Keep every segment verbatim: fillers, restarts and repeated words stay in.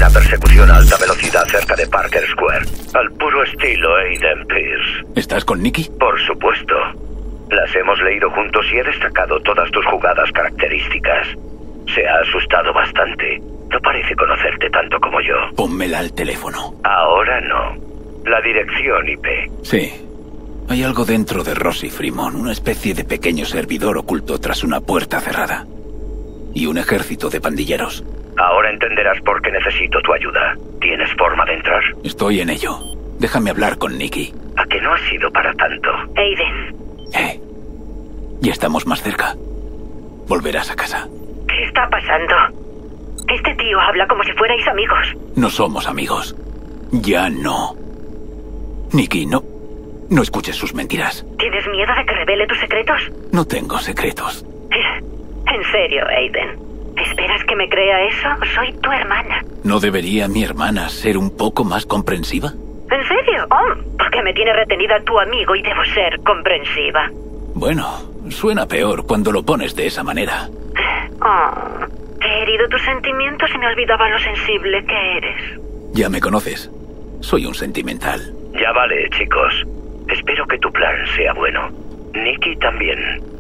una persecución a alta velocidad cerca de Parker Square, al puro estilo Aiden Pierce. ¿Estás con Nikki? Por supuesto. Las hemos leído juntos y he destacado todas tus jugadas características. Se ha asustado bastante. No parece conocerte tanto como yo. Pónmela al teléfono. Ahora no. La dirección I P. Sí. Hay algo dentro de Rossi Fremont, una especie de pequeño servidor oculto tras una puerta cerrada. Y un ejército de pandilleros. Ahora entenderás por qué necesito tu ayuda. ¿Tienes forma de entrar? Estoy en ello. Déjame hablar con Nikki. ¿A que no ha sido para tanto? Aiden. Eh. Ya estamos más cerca. Volverás a casa. ¿Qué está pasando? Este tío habla como si fuerais amigos. No somos amigos. Ya no. Nikki, no... No escuches sus mentiras. ¿Tienes miedo de que revele tus secretos? No tengo secretos. En serio, Aiden. ¿Esperas que me crea eso? Soy tu hermana. ¿No debería mi hermana ser un poco más comprensiva? ¿En serio? Oh, porque me tiene retenida tu amigo y debo ser comprensiva. Bueno, suena peor cuando lo pones de esa manera. Oh, he herido tus sentimientos y me olvidaba lo sensible que eres. Ya me conoces. Soy un sentimental. Ya vale, chicos. Espero que tu plan sea bueno. Nikki también.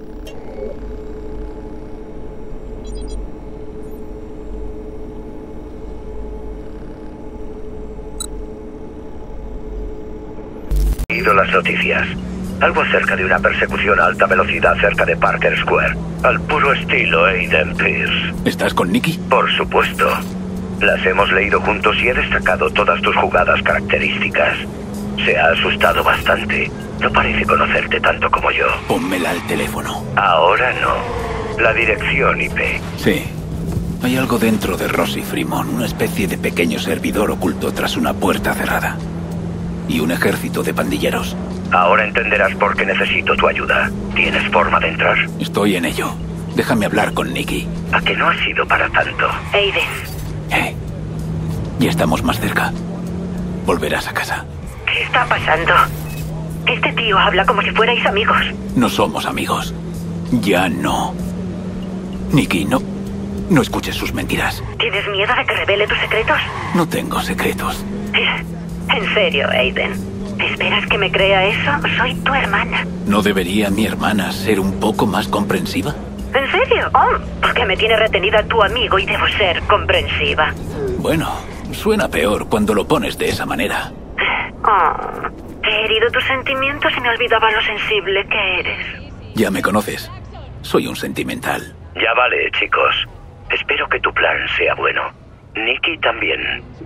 He oído las noticias. Algo acerca de una persecución a alta velocidad cerca de Parker Square, al puro estilo Aiden Pierce. ¿Estás con Nikki? Por supuesto. Las hemos leído juntos y he destacado todas tus jugadas características. Se ha asustado bastante. No parece conocerte tanto como yo. Pónmela al teléfono. Ahora no. La dirección I P. Sí. Hay algo dentro de Rossi Fremont, una especie de pequeño servidor oculto tras una puerta cerrada. Y un ejército de pandilleros. Ahora entenderás por qué necesito tu ayuda. ¿Tienes forma de entrar? Estoy en ello. Déjame hablar con Nikki. ¿A que no ha sido para tanto? Aiden. Eh. Ya estamos más cerca. Volverás a casa. ¿Qué está pasando? Este tío habla como si fuerais amigos. No somos amigos. Ya no. Nikki, no... No escuches sus mentiras. ¿Tienes miedo de que revele tus secretos? No tengo secretos. En serio, Aiden. ¿Esperas que me crea eso? Soy tu hermana. ¿No debería mi hermana ser un poco más comprensiva? ¿En serio? Oh, porque me tiene retenida tu amigo y debo ser comprensiva. Bueno, suena peor cuando lo pones de esa manera. Oh, he herido tus sentimientos y me olvidaba lo sensible que eres. Ya me conoces. Soy un sentimental. Ya vale, chicos. Espero que tu plan sea bueno. Nikki también.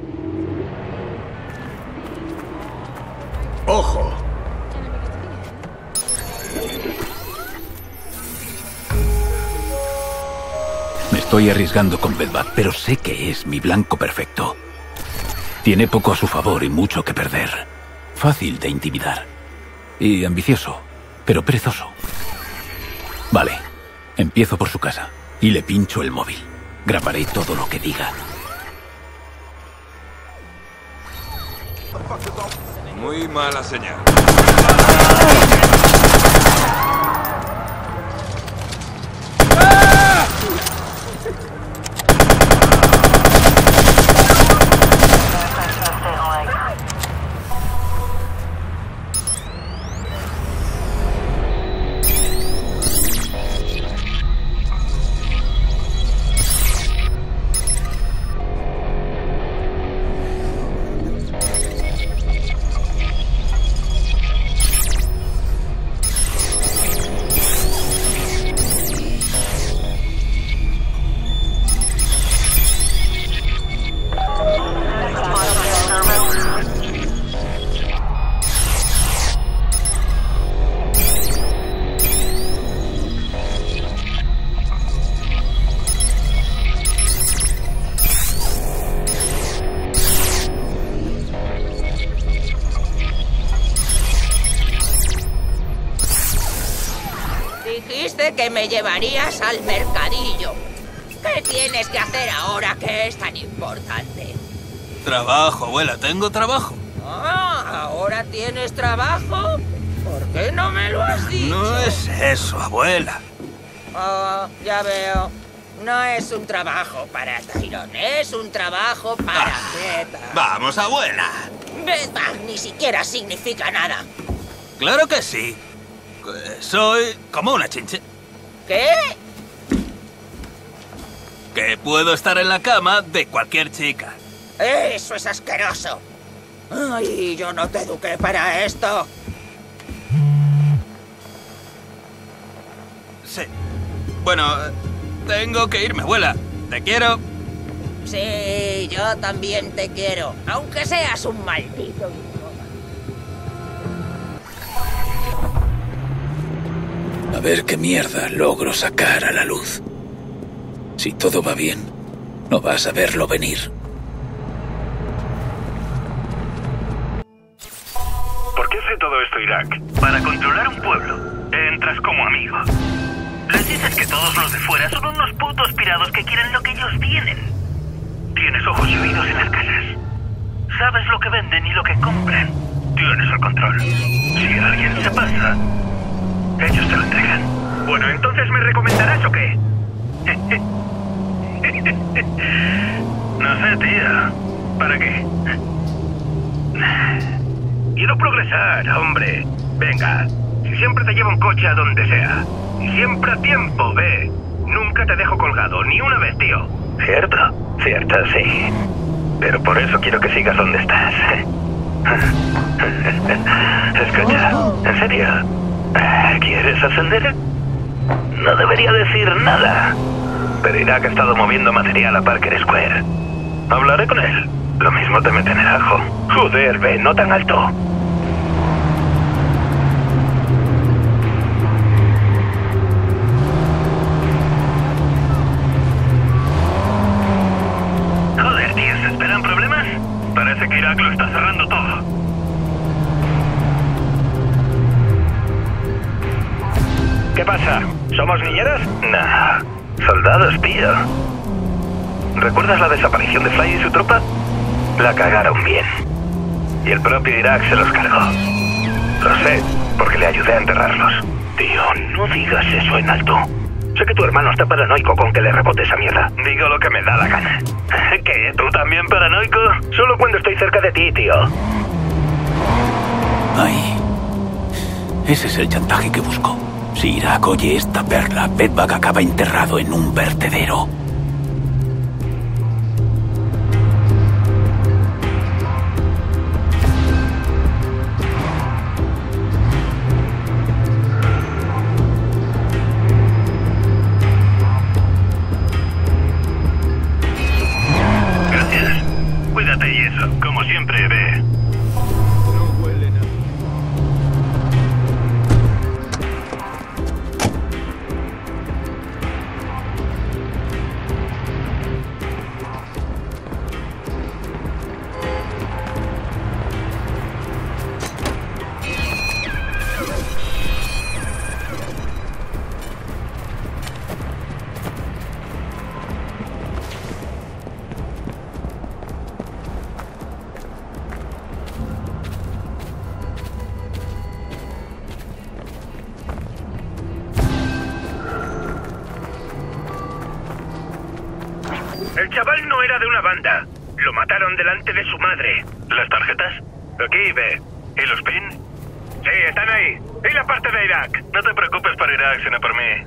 ¡Ojo! Me estoy arriesgando con Belvac, pero sé que es mi blanco perfecto. Tiene poco a su favor y mucho que perder. Fácil de intimidar. Y ambicioso, pero perezoso. Vale, empiezo por su casa y le pincho el móvil. Grabaré todo lo que diga. Muy mala señal. Dijiste que me llevarías al mercadillo. ¿Qué tienes que hacer ahora que es tan importante? Trabajo, abuela, tengo trabajo. Ah, ¿ahora tienes trabajo? ¿Por qué no me lo has dicho? No es eso, abuela. Ah, ya veo. No es un trabajo para Tyrone, es un trabajo para Ah, Bedbug. Vamos, abuela. Bedbug ni siquiera significa nada. Claro que sí. Que soy como una chinche. ¿Qué? Que puedo estar en la cama de cualquier chica. Eso es asqueroso. Ay, yo no te eduqué para esto. Sí. Bueno, tengo que irme, abuela. Te quiero. Sí, yo también te quiero, aunque seas un maldito. A ver qué mierda logro sacar a la luz. Si todo va bien, no vas a verlo venir. ¿Por qué hace todo esto Irak? Para controlar un pueblo. Entras como amigo. Les dices que todos los de fuera son unos putos pirados que quieren lo que ellos tienen. Tienes ojos y oídos en las casas. Sabes lo que venden y lo que compran. Tienes el control. Si alguien se pasa, ellos te lo entregan. Bueno, entonces ¿me recomendarás o qué? No sé, tío. ¿Para qué? Quiero progresar, hombre. Venga, si siempre te llevo un coche a donde sea. Y siempre a tiempo, ve. Nunca te dejo colgado, ni una vez, tío. Cierto, cierto, sí. Pero por eso quiero que sigas donde estás. Escucha, ¿en serio? ¿Quieres ascender? No debería decir nada. Pero Irak ha estado moviendo material a Parker Square. Hablaré con él. Lo mismo te meten el ajo. Joder, ve, no tan alto. Joder, tío, ¿se esperan problemas? Parece que Irak lo está cerrando todo. ¿Qué pasa? ¿Somos niñeros? Nah, soldados, tío. ¿Recuerdas la desaparición de Fly y su tropa? La cagaron bien. Y el propio Irak se los cargó. Lo sé, porque le ayudé a enterrarlos. Tío, no digas eso en alto. Sé que tu hermano está paranoico con que le rebote esa mierda. Digo lo que me da la gana. ¿Qué? ¿Tú también paranoico? Solo cuando estoy cerca de ti, tío. Ay. Ese es el chantaje que busco. Si Irak oye esta perla, Bedbug acaba enterrado en un vertedero. Gracias. Cuídate y eso, como siempre, ve. El chaval no era de una banda. Lo mataron delante de su madre. ¿Las tarjetas? Aquí, ve. ¿Y los pin? Sí, están ahí. ¿Y la parte de Irak? No te preocupes por Irak, sino por mí.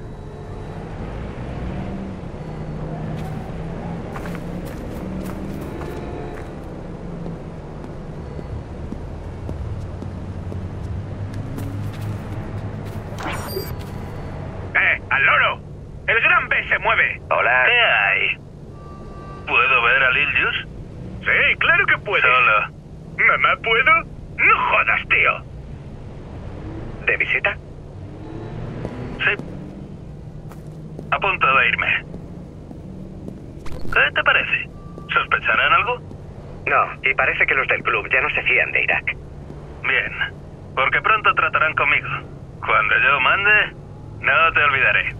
¡Eh, al loro! ¡El gran B se mueve! Hola. ¿Qué hay? ¿Puedo ver a Lil Juice? Sí, claro que puedes. Solo. ¿Mamá, puedo? No jodas, tío. ¿De visita? Sí. A punto de irme. ¿Qué te parece? ¿Sospecharán algo? No, y parece que los del club ya no se fían de Irak. Bien, porque pronto tratarán conmigo. Cuando yo mande, no te olvidaré.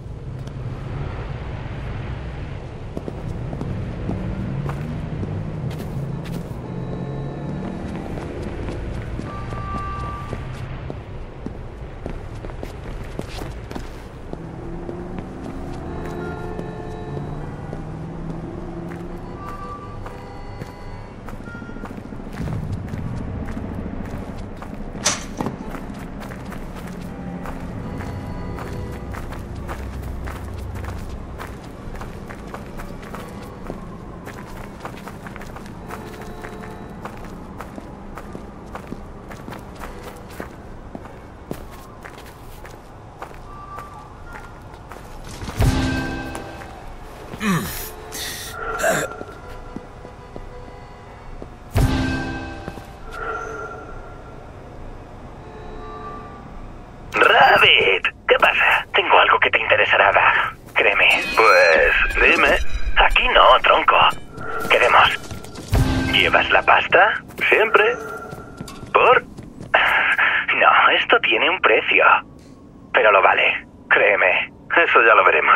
¿Llevas la pasta? Siempre. ¿Por? No, esto tiene un precio. Pero lo vale, créeme. Eso ya lo veremos.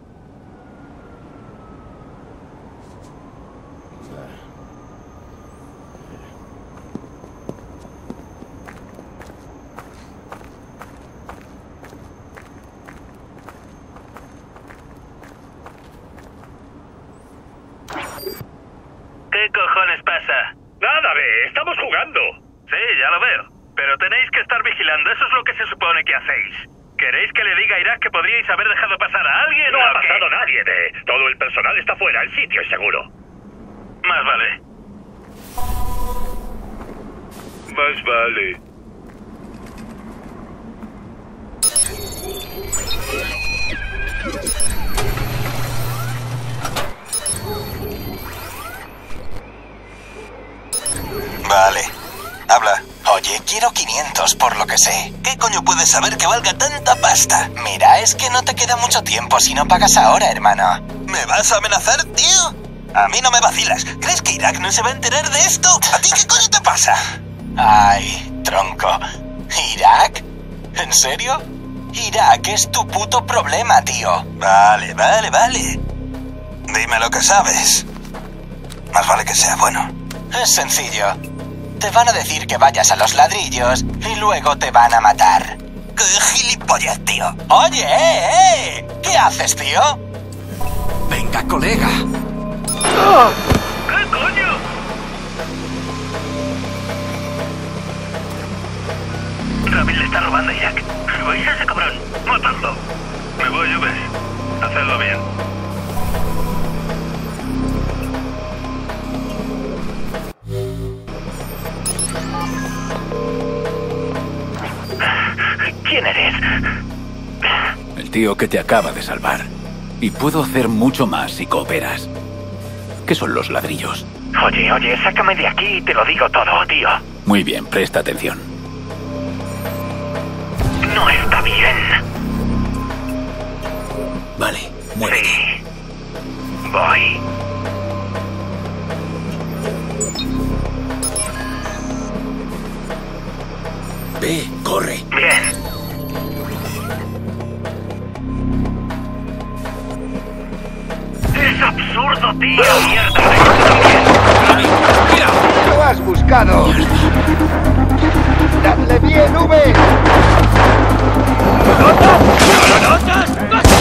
¿Qué cojones pasa? Nada, ve, estamos jugando. Sí, ya lo veo. Pero tenéis que estar vigilando, eso es lo que se supone que hacéis. ¿Queréis que le diga a Irak que podríais haber dejado pasar a alguien? No o ha qué? pasado nadie, ve. Todo el personal está fuera, el sitio es seguro. Más vale. Más vale. Vale. Habla. Oye, quiero quinientos por lo que sé. ¿Qué coño puedes saber que valga tanta pasta? Mira, es que no te queda mucho tiempo si no pagas ahora, hermano. ¿Me vas a amenazar, tío? A mí no me vacilas. ¿Crees que Irak no se va a enterar de esto? ¿A ti qué coño te pasa? Ay, tronco. ¿Irak? ¿En serio? Irak es tu puto problema, tío. Vale, vale, vale. Dime lo que sabes. Más vale que sea bueno. Es sencillo. Te van a decir que vayas a los ladrillos y luego te van a matar. ¡Qué gilipollas, tío! ¡Oye, eh, eh! ¿Qué haces, tío? Venga, colega. ¿Qué coño? Ramil le está robando a Irak. ¿Vais a ese cabrón? ¡Matadlo! Me voy, Uves. Hacedlo bien. ¿Quién eres? El tío que te acaba de salvar. Y puedo hacer mucho más si cooperas. ¿Qué son los ladrillos? Oye, oye, sácame de aquí y te lo digo todo, tío. Muy bien, presta atención. No está bien. Vale, muévete. Sí. Voy. Ve, corre. Bien. ¡Es absurdo, tío! ¡Mierda! ¡Mira! ¡Lo has buscado! ¡Dadle bien, V! ¿Lo notas? ¿No lo notas?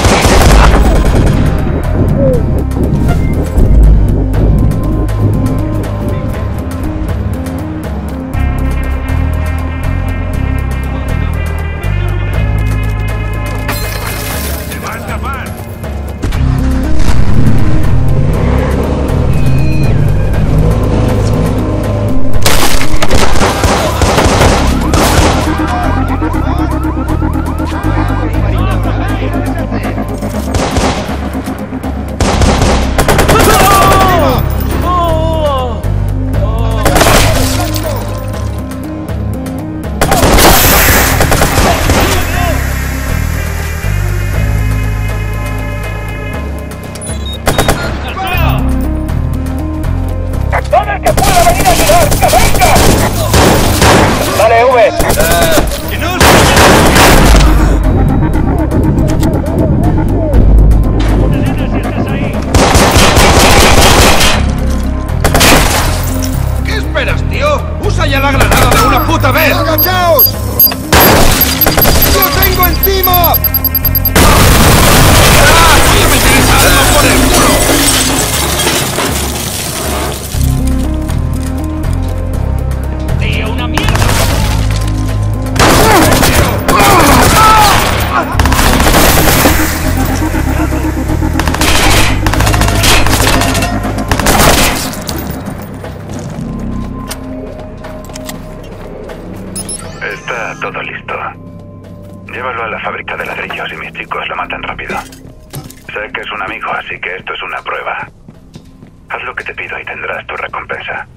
Está todo listo. Llévalo a la fábrica de ladrillos y mis chicos lo matan rápido. Sé que es un amigo, así que esto es una prueba. Haz lo que te pido y tendrás tu recompensa.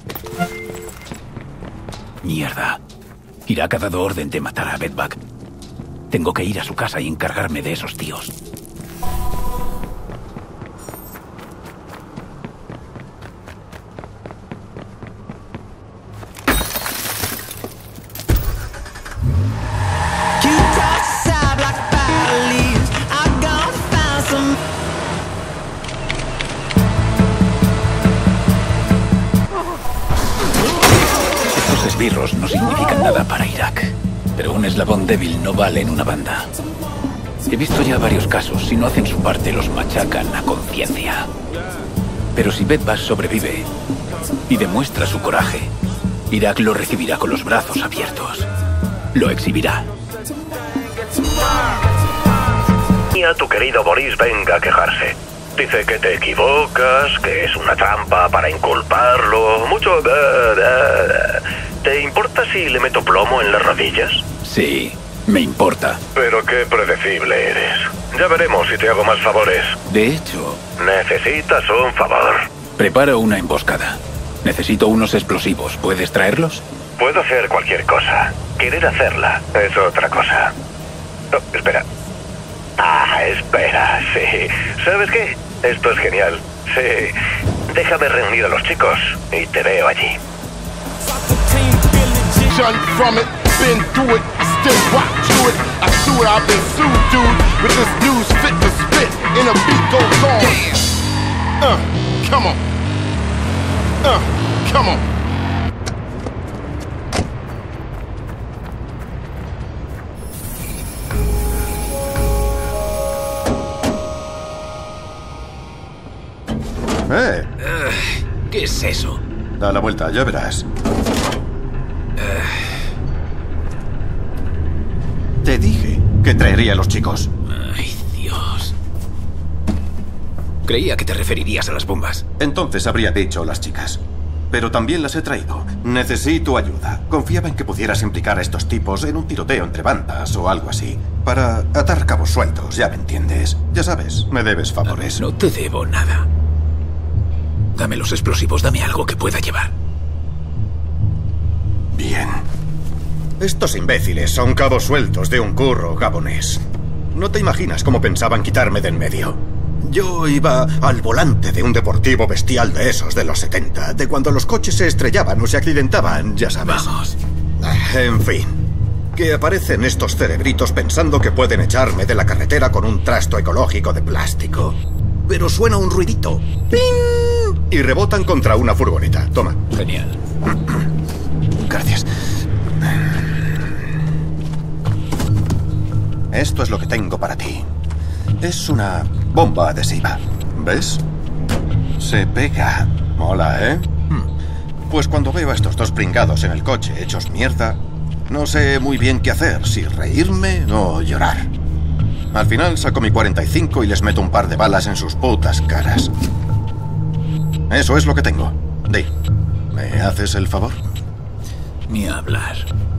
Mierda. Irak ha dado orden de matar a Bedbug. Tengo que ir a su casa y encargarme de esos tíos. esbirros no significan nada para Irak, pero un eslabón débil no vale en una banda. He visto ya varios casos. Si no hacen su parte, los machacan a conciencia. Pero si Bed-Bas sobrevive y demuestra su coraje, Irak lo recibirá con los brazos abiertos. Lo exhibirá. Y a tu querido Boris venga a quejarse. Dice que te equivocas, que es una trampa para inculparlo. Mucho... ¿Te importa si le meto plomo en las rodillas? Sí, me importa. Pero qué predecible eres. Ya veremos si te hago más favores. De hecho... Necesitas un favor. Preparo una emboscada. Necesito unos explosivos. ¿Puedes traerlos? Puedo hacer cualquier cosa. Querer hacerla es otra cosa. Oh, espera. Ah, espera, sí. ¿Sabes qué? Esto es genial. Sí. Déjame reunir a los chicos y te veo allí. Shun from it, been through it, still rock to it. I sue it, I've been sued, dude. With this news fit to spit, and a beat goes on. Uh, come on. Uh, come on. Eh. Uh, ¿Qué es eso? Da la vuelta, ya verás. Te dije que traería a los chicos. Ay, Dios. Creía que te referirías a las bombas. Entonces habría dicho las chicas. Pero también las he traído. Necesito ayuda. Confiaba en que pudieras implicar a estos tipos en un tiroteo entre bandas o algo así. Para atar cabos sueltos, ya me entiendes. Ya sabes, me debes favores. No te debo nada. Dame los explosivos, dame algo que pueda llevar. Bien. Estos imbéciles son cabos sueltos de un curro gabonés. No te imaginas cómo pensaban quitarme de en medio. Yo iba al volante de un deportivo bestial de esos de los setenta, de cuando los coches se estrellaban o se accidentaban, ya sabes. Vamos. En fin. Que aparecen estos cerebritos pensando que pueden echarme de la carretera con un trasto ecológico de plástico. Pero suena un ruidito. ¡Ping! Y rebotan contra una furgoneta. Toma. Genial. Gracias. Esto es lo que tengo para ti. Es una bomba adhesiva. ¿Ves? Se pega. Mola, ¿eh? Pues cuando veo a estos dos pringados en el coche hechos mierda, no sé muy bien qué hacer, si reírme o llorar. Al final saco mi cuarenta y cinco y les meto un par de balas en sus putas caras. Eso es lo que tengo. Di, ¿me haces el favor? Ni hablar.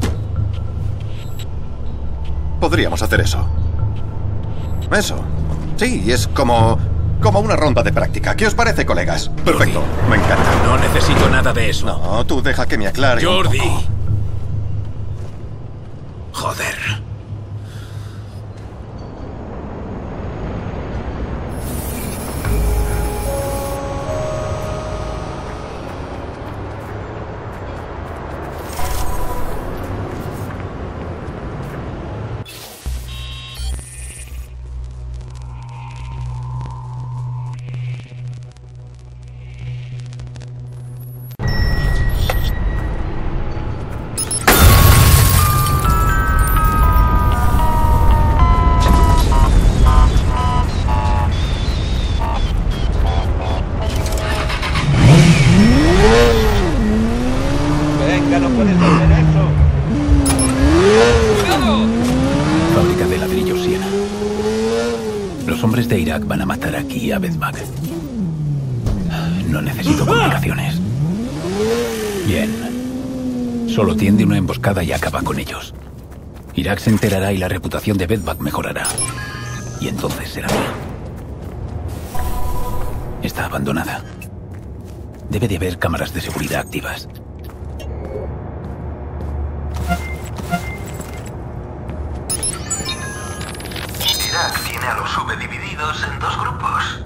Podríamos hacer eso. Eso. Sí, es como... como una ronda de práctica. ¿Qué os parece, colegas? Perfecto, Jordi, me encanta. No necesito nada de eso. No, tú deja que me aclare. Jordi. Un poco. Joder. Van a matar aquí a Bed-Bas. No necesito complicaciones. Bien. Solo tiende una emboscada y acaba con ellos. Irak se enterará y la reputación de Bed-Bas mejorará. Y entonces será mía. Está abandonada. Debe de haber cámaras de seguridad activas. Irak tiene a los subdivididos en dos grupos.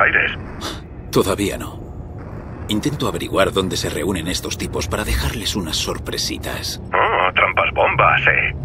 Aires. Todavía no. Intento averiguar dónde se reúnen estos tipos para dejarles unas sorpresitas. Oh, trampas bombas, eh.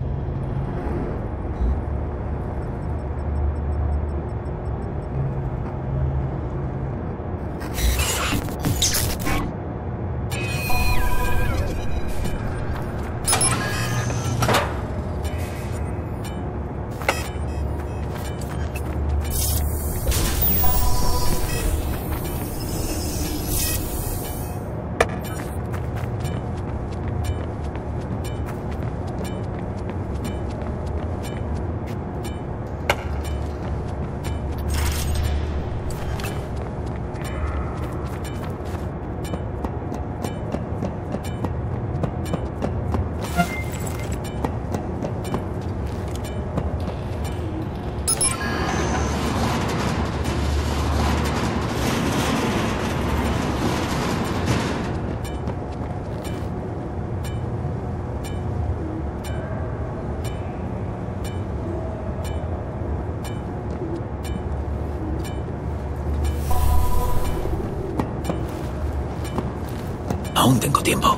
Aún tengo tiempo.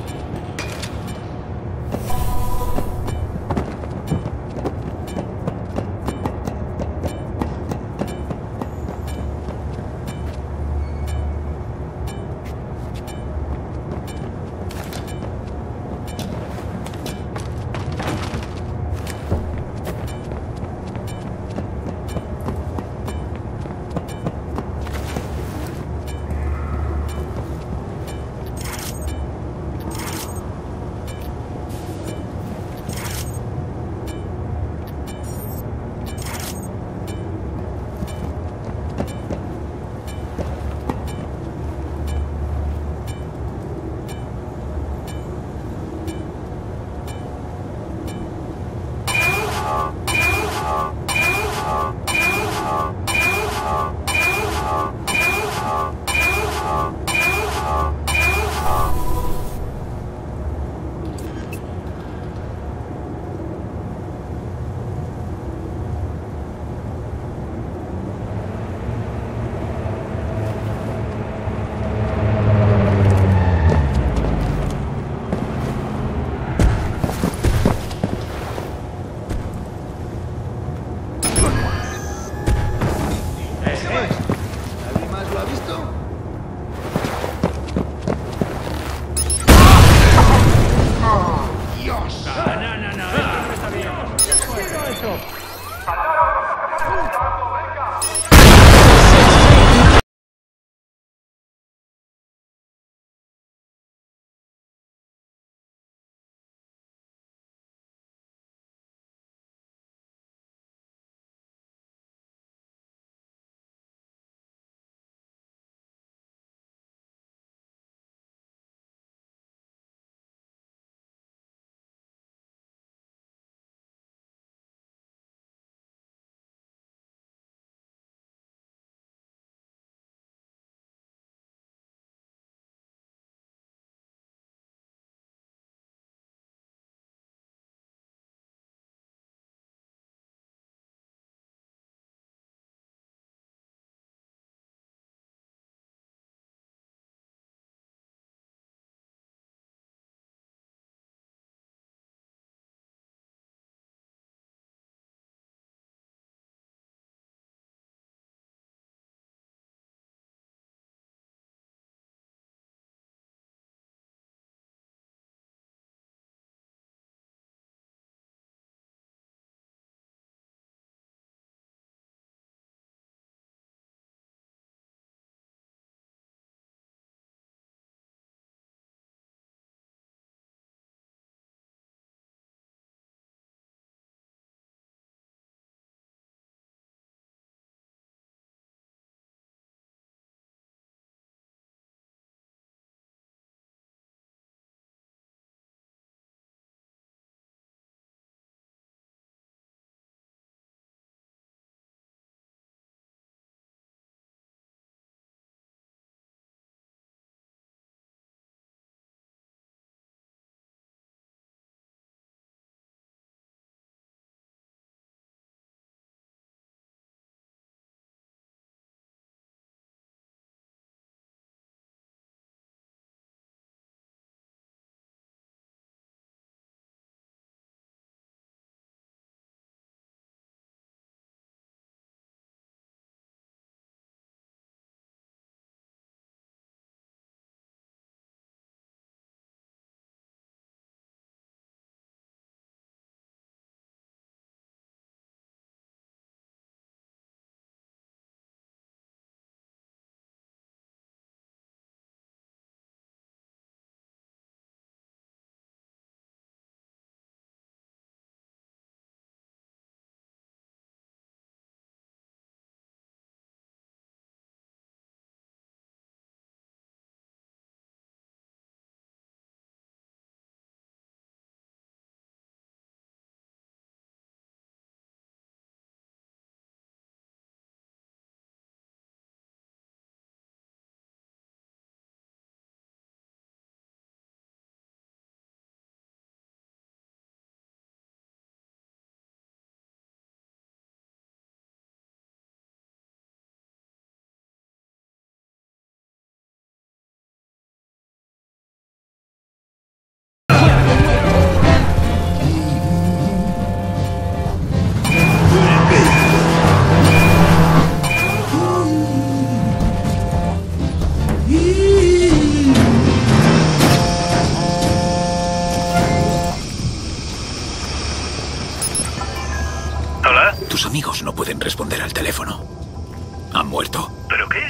Tus amigos no pueden responder al teléfono. Han muerto. ¿Pero qué?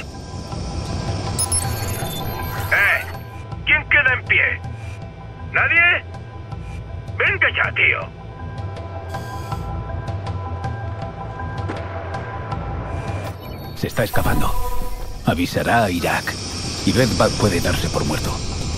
¡Eh! ¿Quién queda en pie? ¿Nadie? ¡Venga ya, tío! Se está escapando. Avisará a Irak. Y Vedvat puede darse por muerto.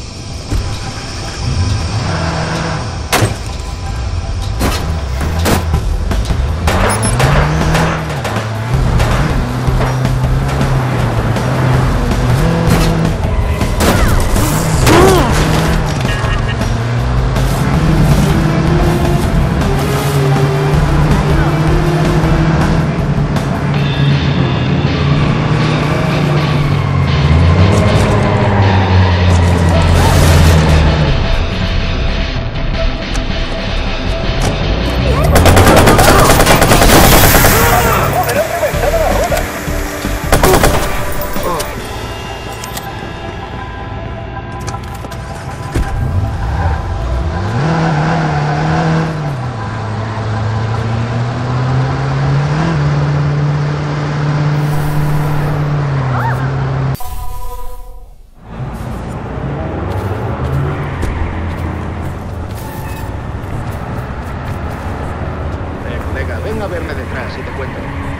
Ven a verme detrás y te cuento.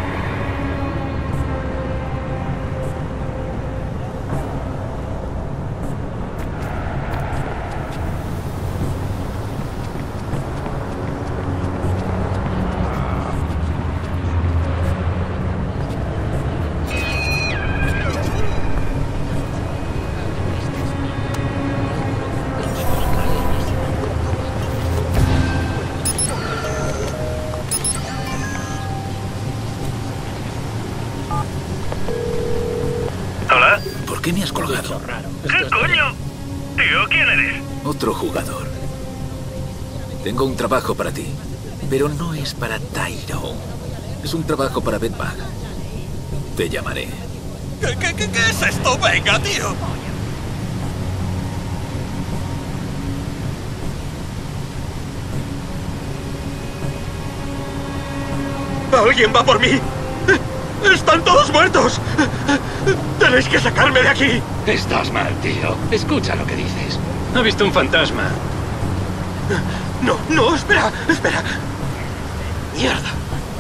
¿Hola? ¿Por qué me has colgado? ¿Qué coño? Tío, ¿quién eres? Otro jugador. Tengo un trabajo para ti, pero no es para Tyrone. Es un trabajo para Vedvat. Te llamaré. ¿Qué, qué, qué, qué es esto? Venga, tío. ¡Alguien va por mí! ¡Están todos muertos! ¡Tenéis que sacarme de aquí! Estás mal, tío. Escucha lo que dices. Ha visto un fantasma. No, no, espera, espera. Mierda.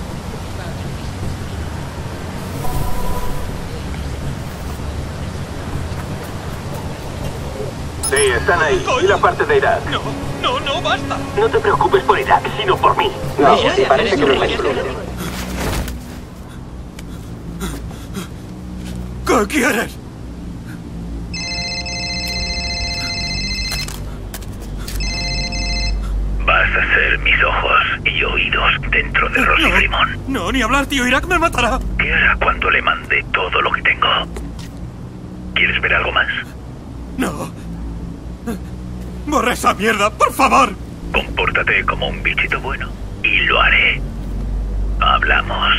Sí, están ahí. Y la parte de Irak. No, no, no, basta. No te preocupes por Irak, sino por mí. No, sí, parece que lo excluye. ¿Qué quieres? Vas a ser mis ojos y oídos dentro de Rosy no, Grimón. No, ni hablar, tío. Irak me matará. ¿Qué hará cuando le mande todo lo que tengo? ¿Quieres ver algo más? No. Borra esa mierda, por favor. Compórtate como un bichito bueno y lo haré. Hablamos.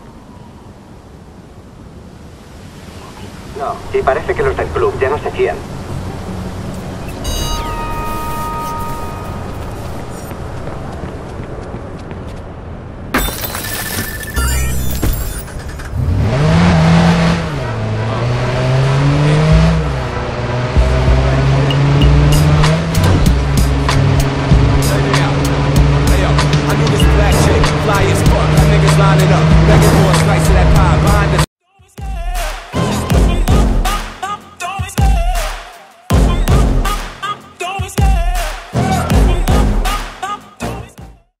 No, y parece que los del club ya no se fían.